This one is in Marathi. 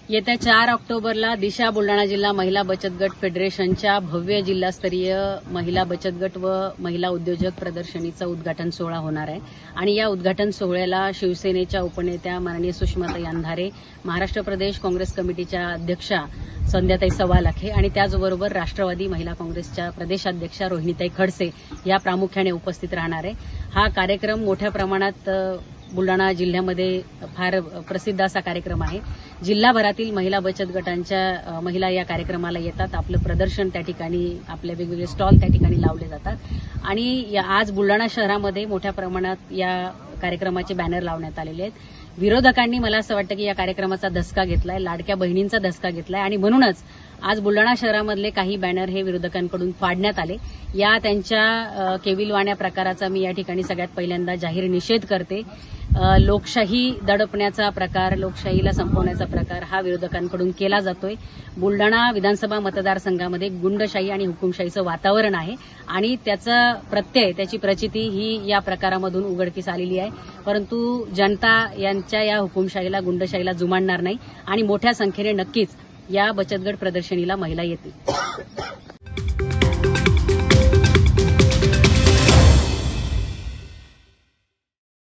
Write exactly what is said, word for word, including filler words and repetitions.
येत्या चार ऑक्टोबरला दिशा बुलढाणा जिल्हा महिला बचत गट फेडरेशनच्या भव्य जिल्हास्तरीय महिला बचत गट व महिला उद्योजक प्रदर्शनीचा उद्घाटन सोहळा होणार आहे आणि या उद्घाटन सोहळ्याला शिवसेनेच्या उपनेत्या माननीय सुषमाताई अंधारे, महाराष्ट्र प्रदेश काँग्रेस कमिटीच्या अध्यक्षा संध्याताई सवालाखे आणि त्याचबरोबर राष्ट्रवादी महिला काँग्रेसच्या प्रदेशाध्यक्षा रोहिणीताई खडसे या प्रामुख्याने उपस्थित राहणार आहे। हा कार्यक्रम मोठ्या प्रमाणात बुलढाणा जिल्ह्यामध्ये फार प्रसिद्ध असा कार्यक्रम आहे। जिल्हाभरातील महिला बचत गटांच्या महिला या कार्यक्रमाला येतात, आपलं प्रदर्शन त्या ठिकाणी, आपले वेगवेगळे स्टॉल त्या ठिकाणी लावले जातात आणि आज बुलढाणा शहरामध्ये मोठ्या प्रमाणात या कार्यक्रमाचे बॅनर लावण्यात आलेले आहेत। विरोधकांनी मला असं वाटतं की या कार्यक्रमाचा धसका घेतलाय, लाडक्या बहिणींचा धसका घेतलाय आणि म्हणूनच आज बुलढाणा शहरामधले काही बॅनर हे विरोधकांकडून फाडण्यात आले। या त्यांच्या केविलवाण्या प्रकाराचा मी या ठिकाणी सगळ्यात पहिल्यांदा जाहीर निषेध करते। लोकशाही दडपण्याचा प्रकार, लोकशाहीला संपवण्याचा प्रकार हा विरोधकांकडून केला जातोय। बुलढाणा विधानसभा मतदारसंघामध्ये गुंडशाही आणि हुकुमशाहीचं वातावरण आहे आणि त्याचा प्रत्यय, त्याची प्रचिती ही या प्रकारामधून उघडकीस आलेली आहे। परंतु जनता यांच्या या हुकुमशाहीला, गुंडशाहीला जुमानणार नाही आणि मोठ्या संख्येने नक्कीच या बचत गट प्रदर्शनीला महिला येतील।